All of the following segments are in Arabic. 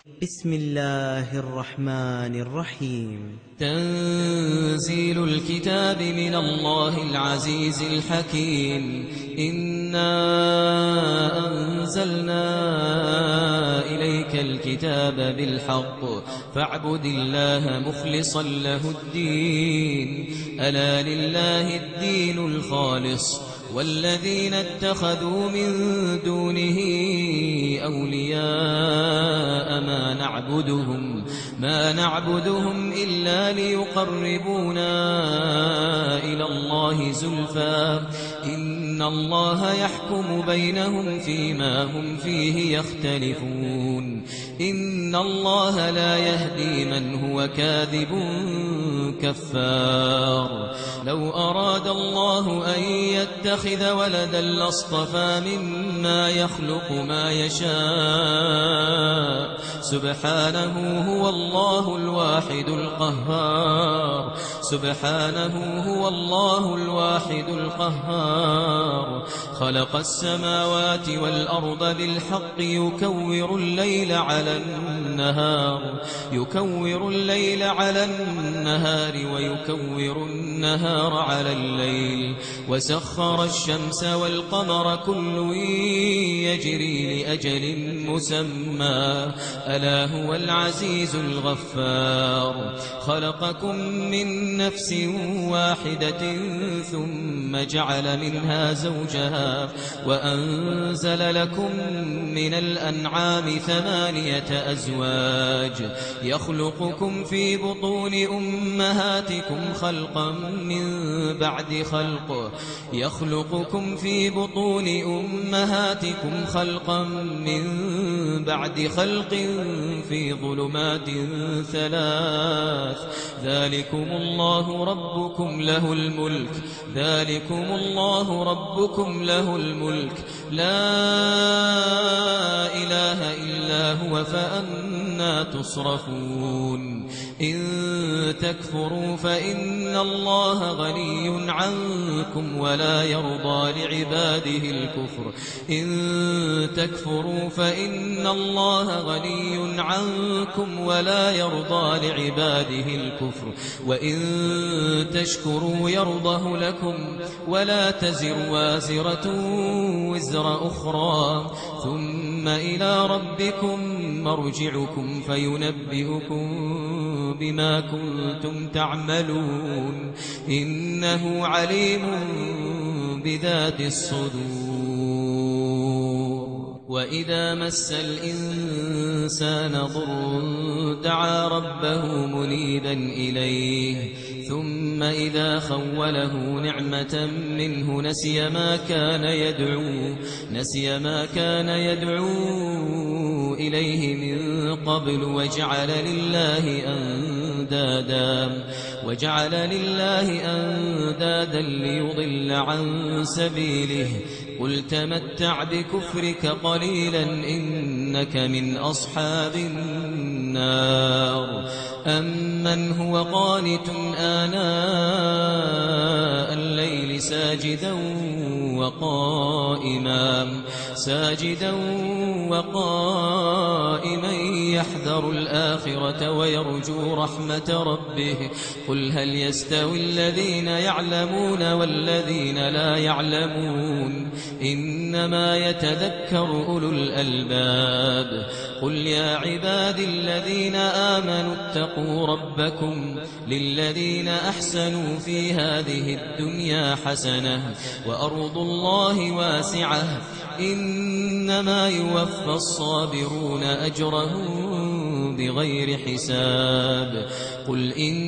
بسم الله الرحمن الرحيم. تنزيل الكتاب من الله العزيز الحكيم. إنا أنزلنا إليك الكتاب بالحق فاعبد الله مخلصا له الدين. ألا لله الدين الخالص والذين اتخذوا من دونه أولياء ما نعبدهم إلا ليقربونا إلى الله زلفى إن الله يحكم بينهم فيما هم فيه يختلفون. إن الله لا يهدي من هو كاذب كفار. لو أراد الله أن يتخذ ولدا لاصطفى مما يخلق ما يشاء سبحانه هو الله الواحد القهار. سبحانه هو الله الواحد القهار. خلق السماوات والأرض بالحق يكور الليل على النهار ويكور النهار على الليل وسخر الشمس والقمر كل يجري لأجل مسمى ألا هو العزيز الغفار. خلقكم من نفس واحدة ثم جعل منها زوجها وأنزل لكم من الأنعام 8 أزواج يخلقكم في بطون أمهاتكم خلقا من بعد خلق في ظلمات 3. ذلكم الله ربكم له الملك لا إله إلا هو فأنا تصرفون. إن تكفروا فإن الله غني عنكم ولا يرضى لعباده الكفر وإن تشكروا يرضه لكم ولا تزر وازرة وزر أخرى ثم إلى ربكم مرجعكم فينبئكم بما كنتم تعملون. إنه عليم بذات الصدور. وإذا مس الإنسان ضر دعا ربه منيبا إليه ثم إذا خوله نعمة منه نسي ما كان يدعو إليه من قبل وجعل لله أندادا ليضل عن سبيله. قل تمتع بكفرك قليلا إنك من أصحاب النار. أمن هو قانت آناء الليل ساجدا وقائما يحذر الآخرة ويرجو رحمة ربه. قل هل يستوي الذين يعلمون والذين لا يعلمون إنما يتذكر أولو الألباب. قل يا عبادي الذين آمنوا اتقوا ربكم للذين أحسنوا في هذه الدنيا حسنة وأرض الله واسعة إنما يوفى الصابرون أجرهم بغير حساب. قل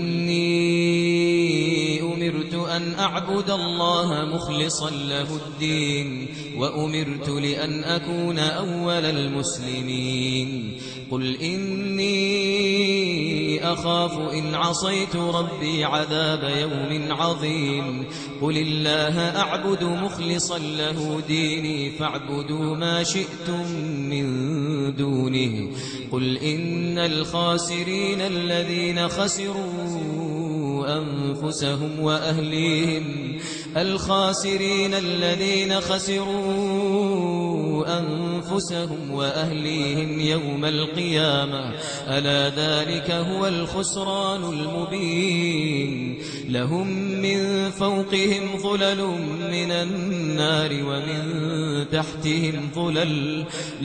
إني أمرت أن أعبد الله مخلصا له الدين وأمرت لأن أكون أول المسلمين. قل إني أخاف إن عصيت ربي عذاب يوم عظيم. قل الله أعبد مخلصا له ديني فاعبدوا ما شئتم من دونه. قل إن الخاسرين الذين خسروا أنفسهم وأهليهم قوا أنفسهم وأهليهم يوم القيامة ألا ذلك هو الخسران المبين لهم من فوقهم ظلل من النار ومن تحتهم ظلل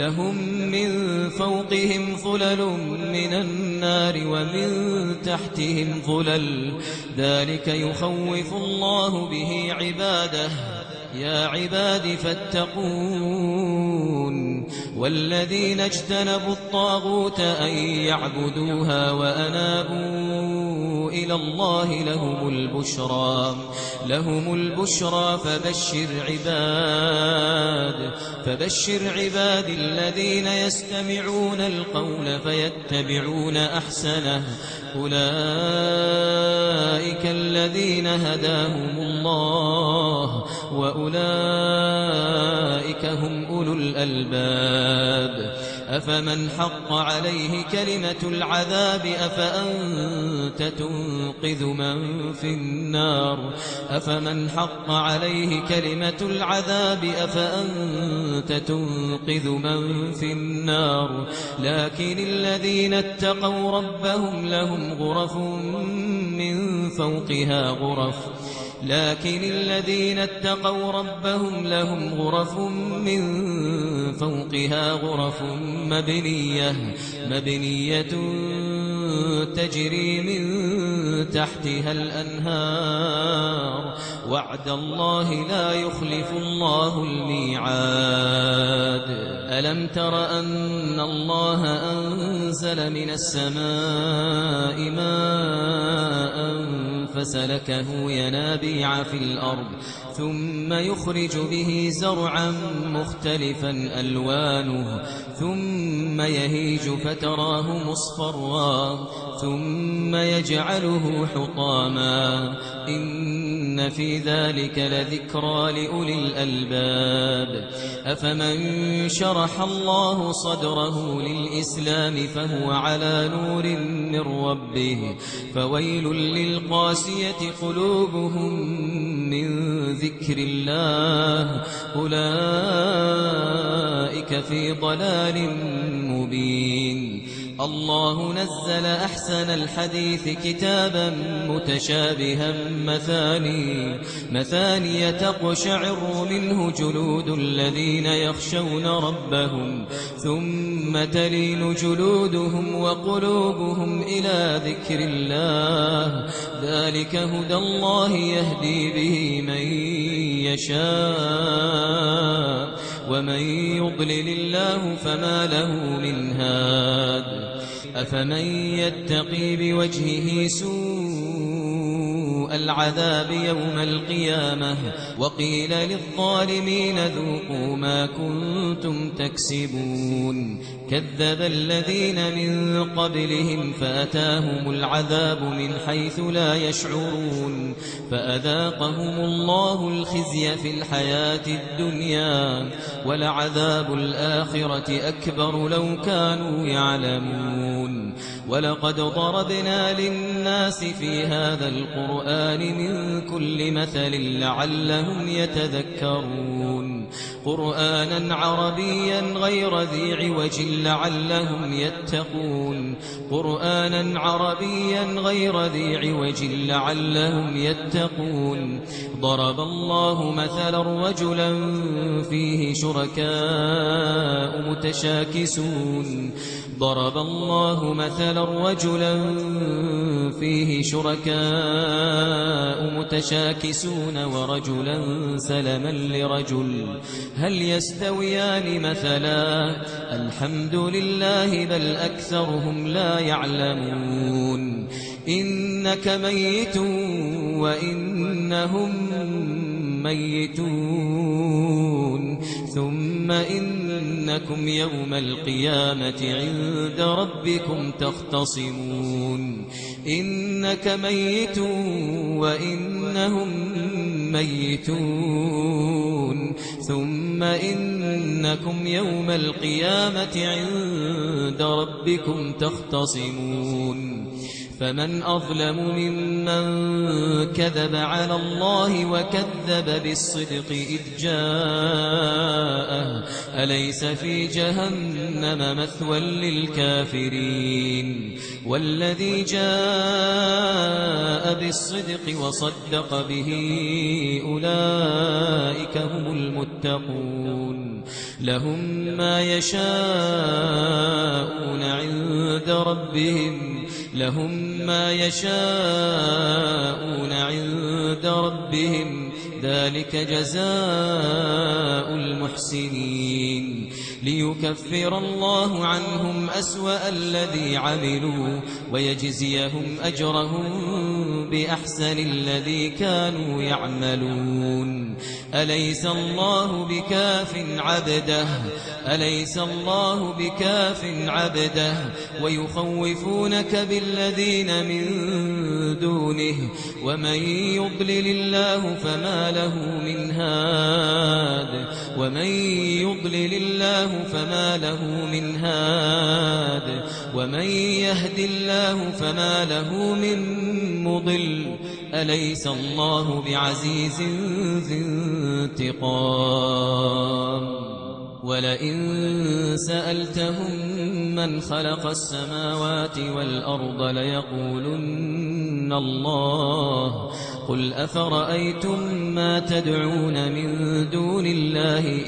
من النار ومن تحتهم ظلل ذلك يخوف الله به عباده يا عباد فاتقون والذين اجتنبوا الطاغوت أن يعبدوها وأنابوا إلى الله لهم البشرى فبشر عباد الذين يستمعون القول فيتبعون أحسنه أولئك الذين هداهم الله وأولئك هم أولو الألباب أفمن حق عليه كلمة العذاب أفأنت تنقذ من في النار لكن الذين اتقوا ربهم لهم غرف من فوقها غرف مبنية تجري من تحتها الأنهار وعد الله لا يخلف الله الميعاد ألم تر أن الله أنزل من السماء ماء فسلكه ينابيع في الأرض ثم يخرج به زرعا مختلفا ألوانه ثم يهيج فتراه مصفرا ثم يجعله حطاما إن في ذلك لذكرى لأولي الألباب أفمن شرح الله صدره للإسلام فهو على نور من ربه فويل للقاسية قلوبهم من ذكر الله أولئك في ضلال مبين الله نزل أحسن الحديث كتابا متشابها مثاني تقشعر منه جلود الذين يخشون ربهم ثم تلين جلودهم وقلوبهم إلى ذكر الله ذلك هدى الله يهدي به من يشاء ومن يضلل الله فما له من هاد أفمن يتقي بوجهه سوء العذاب يوم القيامة وقيل للظالمين ذوقوا ما كنتم تكسبون كذب الذين من قبلهم فأتاهم العذاب من حيث لا يشعرون فأذاقهم الله الخزي في الحياة الدنيا ولعذاب الآخرة أكبر لو كانوا يعلمون ولقد ضربنا للناس في هذا القرآن من كل مثل لعلهم يتذكرون قرآنا عربيا غير ذي عوج لعلهم يتقون ضرب الله مثلا رجلا فيه شركاء متشاكسون ورجلا سلما لرجل هل يستويان مثلا الحمد لله بل أكثرهم لا يعلمون إنك ميت وإنهم ميتون ثم إنكم يوم القيامة عند ربكم تختصمون إنك ميت وإنهم ميتون ثم إنكم يوم القيامة عند ربكم تختصمون فمن أظلم ممن كذب على الله وكذب بالصدق إذ جاءه أليس في جهنم مثوى للكافرين والذي جاء بالصدق وصدق به أولئك هم المتقون لهم ما يشاءون عند ربهم ذلك جزاء المحسنين ليكفر الله عنهم أسوأ الذي عملوا ويجزيهم أجرهم بأحسن الذي كانوا يعملون أليس الله بكاف عبده ويخوفونك بالذين من دونه ومن يضلل الله فما له من هاد ومن يهد الله فما له من مضل أليس الله بعزيز ذي انتقام ولئن سألتهم من خلق السماوات والأرض ليقولن الله قل أفرأيتم ما تدعون من دون الله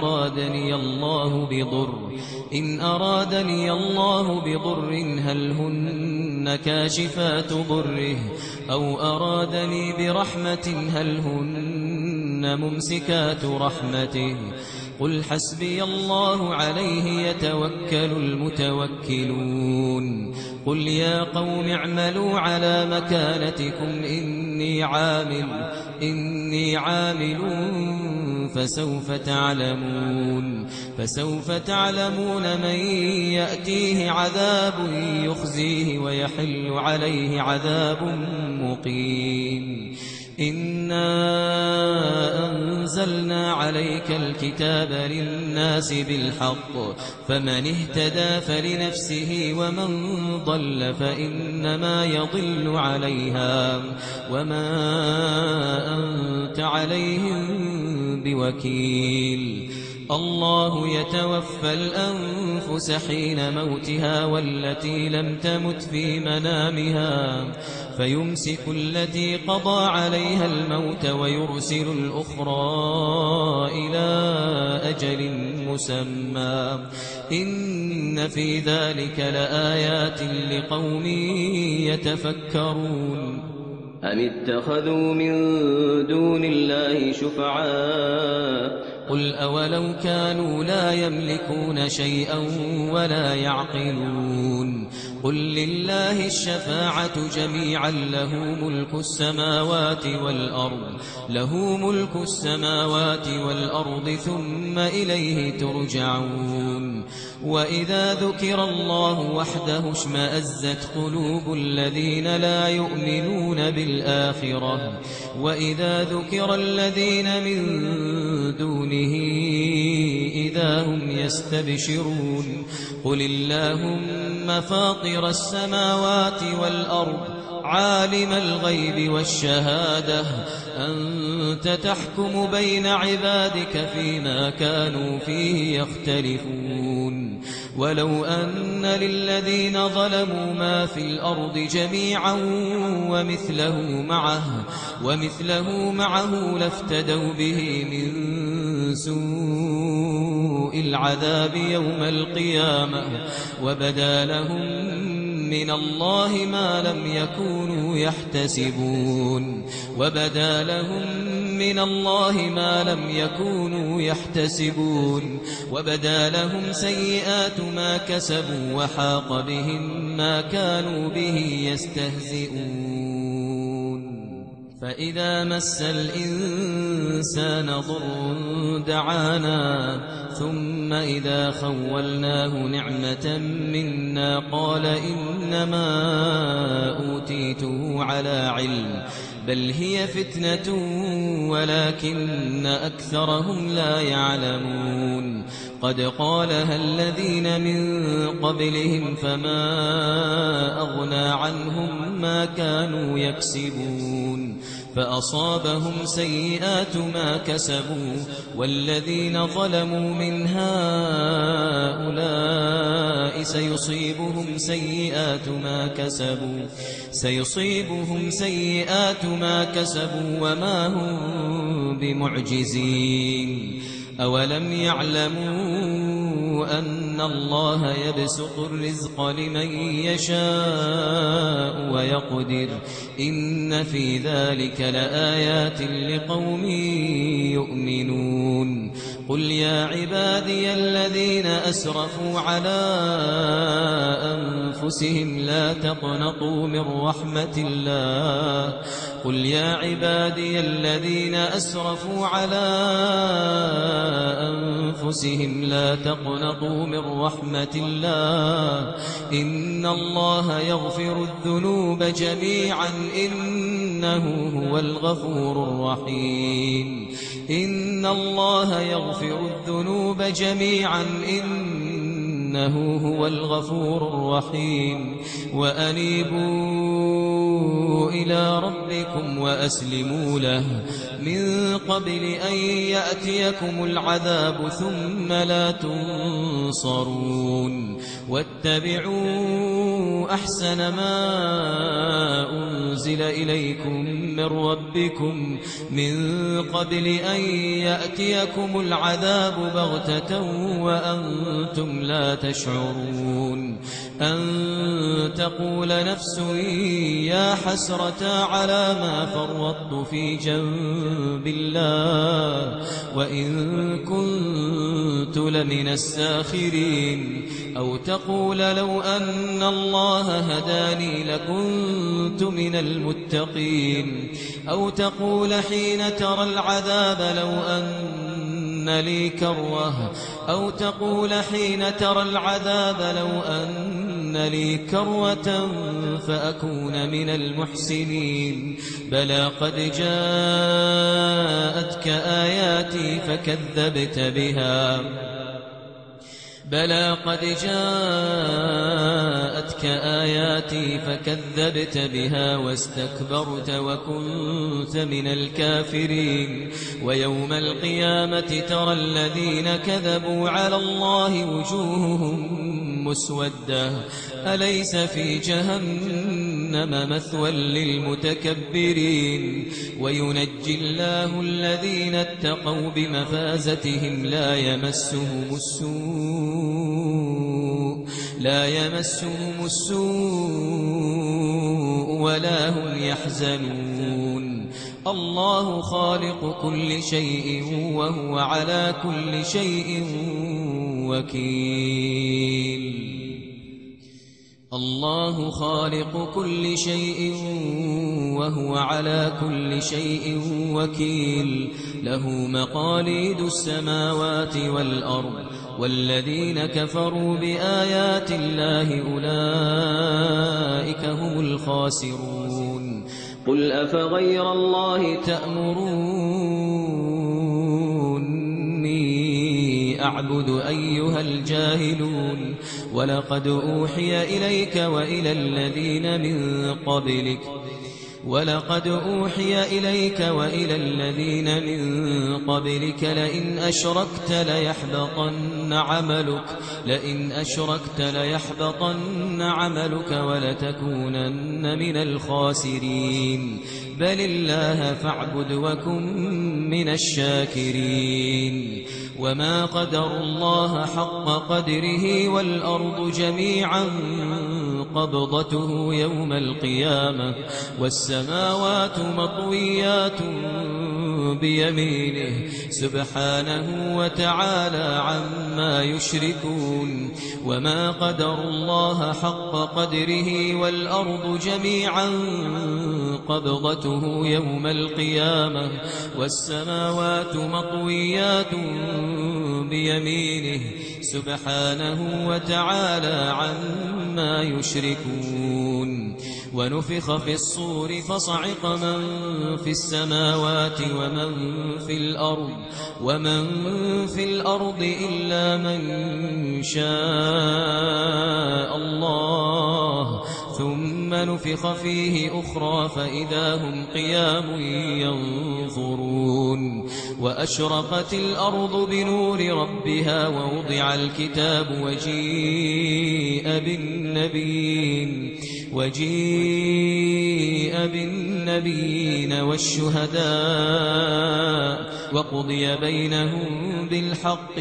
إن أرادني الله بضر هل هن كاشفات ضره أو أرادني برحمة هل هن ممسكات رحمته قل حسبي الله عليه يتوكل المتوكلون قل يا قوم اعملوا على مكانتكم إني عامل فسوف تعلمون من يأتيه عذاب يخزيه ويحل عليه عذاب مقيم إنا أنزلنا عليك الكتاب للناس بالحق فمن اهتدى فلنفسه ومن ضل فإنما يضل عليها وما أنت عليهم بوكيل الله يتوفى الأنفس حين موتها والتي لم تمت في منامها فيمسك التي قضى عليها الموت ويرسل الأخرى إلى أجل مسمى إن في ذلك لآيات لقوم يتفكرون أم اتخذوا من دون الله شفعاء قل أولو كانوا لا يملكون شيئا ولا يعقلون قل لله الشفاعة جميعا له ملك السماوات والأرض ثم إليه ترجعون وإذا ذكر الله وحده اشمأزت قلوب الذين لا يؤمنون بالآخرة وإذا ذكر الذين من دونه إذا هم يستبشرون قل اللهم فاطر السماوات والأرض عالم الغيب والشهادة أنت تحكم بين عبادك فيما كانوا فيه يختلفون ولو أن للذين ظلموا ما في الأرض جميعا ومثله معه لافتدوا به من سوء العذاب يوم القيامة وبدا لهم من الله ما لم يكونوا يحتسبون وبدا لهم سيئات ما كسبوا وحاق بهم ما كانوا به يستهزئون فإذا مس الإنسان ضر دعانا ثم إذا خولناه نعمة منا قال إنما أوتيته على علم بل هي فتنة ولكن أكثرهم لا يعلمون قد قالها الذين من قبلهم فما أغنى عنهم ما كانوا يكسبون فأصابهم سيئات ما كسبوا والذين ظلموا من هؤلاء سيصيبهم سيئات ما كسبوا وما هم بمعجزين أولم يعلموا أن الله يبسط الرزق لمن يشاء ويقدر إن في ذلك لآيات لقوم يؤمنون قل يا عبادي الذين أسرفوا على أنفسهم لا تقنطوا من رحمة الله قل يا عبادي الذين أسرفوا على أنفسهم لا تقنطوا من رحمة الله إن الله يغفر الذنوب جميعا إنه هو الغفور الرحيم إن الله يغفر الذنوب جميعا إنه هو الغفور الرحيم وأنيبوا إلى ربكم وأسلموا له من قبل أن يأتيكم العذاب ثم لا تنصرون واتبعوا أحسن ما أنزل إليكم من ربكم من قبل أن يأتيكم العذاب بغتة وأنتم لا تشعرون أن تقول نفس يا حسرة على ما فرطت في جنب الله وإن كنت لمن الساخرين أو تقول لو أن الله هداني لكنت من المتقين أو تقول حين ترى العذاب لو أن لي كروة أو تقول حين ترى العذاب لو أن لي كروة فأكون من المحسنين بلى قد جاءتك آياتي فكذبت بها بلى قد جاءتك آياتي فكذبت بها واستكبرت وكنت من الكافرين ويوم القيامة ترى الذين كذبوا على الله وجوههم مسودة أليس في جهنم مثوى للمتكبرين وينجي الله الذين اتقوا بمفازتهم لا يمسهم السوء ولا هم يحزنون الله خالق كل شيء وهو على كل شيء وكيل الله خالق كل شيء وهو على كل شيء وكيل له مقاليد السماوات والأرض والذين كفروا بآيات الله أولئك هم الخاسرون قل أفغير الله تأمروني أعبد أيها الجاهلون ولقد أوحي إليك وإلى الذين من قبلك لئن أشركت ليحبطن عملك ولتكونن من الخاسرين بل الله فاعبد وكن من الشاكرين وما قدروا الله حق قدره والأرض جميعا قبضته يوم القيامة والسماوات مطويات بيمينه سبحانه وتعالى عما يشركون وما قدروا الله حق قدره والأرض جميعا قبضته يوم القيامة والسماوات مطويات بيمينه سبحانه وتعالى عما يشركون. ونفخ في الصور فصعق من في السماوات ومن في الأرض إلا من شاء الله، ثم نفخ فيه أخرى فإذا هم قيام ينظرون. وأشرقت الأرض بنور ربها ووضع الكتاب وجيء بالنبيين والشهداء وقضي بينهم بالحق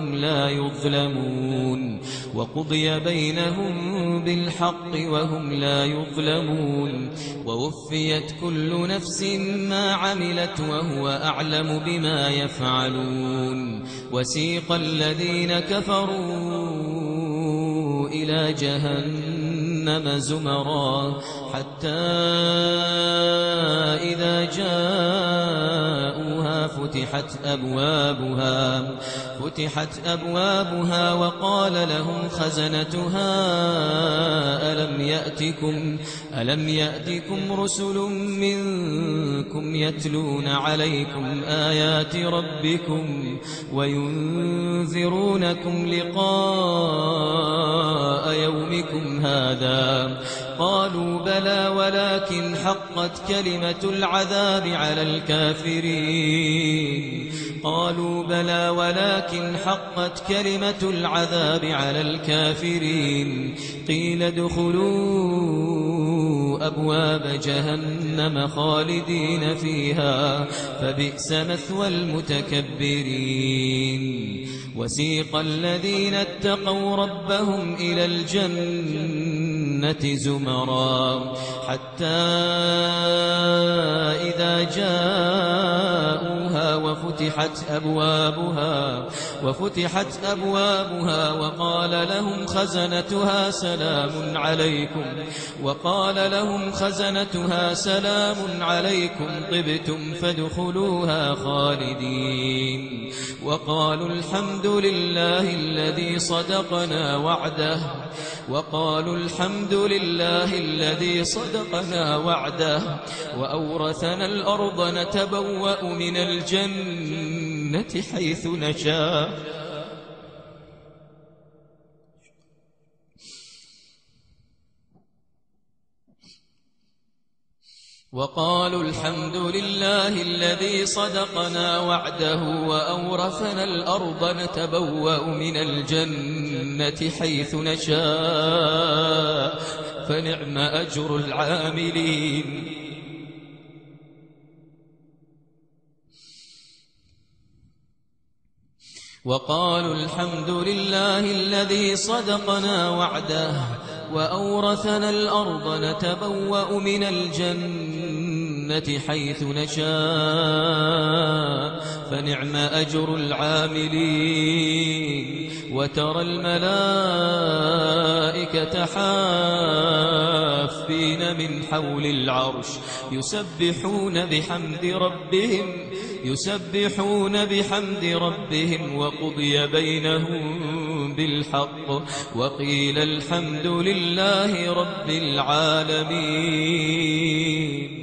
وهم لا يظلمون. ووفيت كل نفس ما عملت وهو أعلم بما يفعلون. وسيق الذين كفروا إلى جهنم زمرا حتى إذا جاءوها فتحت أبوابها وقال لهم خزنتها ألم يأتكم رسل منكم يتلون عليكم آيات ربكم وينذرونكم لقاء يومكم هذا؟ قالوا بلى ولكن حقت كلمة العذاب على الكافرين. قيل ادخلوا أبواب جهنم خالدين فيها فبئس مثوى المتكبرين. وسيق الذين اتقوا ربهم إلى الجنة زمرا حتى إذا جاءوها وفتحت أبوابها وقال لهم خزنتها سلام عليكم طبتم فادخلوها خالدين. وقالوا الحمد لله الذي صدقنا وعده وأورثنا الأرض نتبوأ من الجنة حيث نشاء. وقالوا الحمد لله الذي صدقنا وعده وأورثنا الأرض نتبوأ من الجنة حيث نشاء فنعم أجر العاملين. وقالوا الحمد لله الذي صدقنا وعده وأورثنا الأرض نتبوأ من الجنة حيث نشاء فنعم أجر العاملين. وترى الملائكة حافين من حول العرش يسبحون بحمد ربهم وقضي بينهم بالحق وقيل الحمد لله رب العالمين.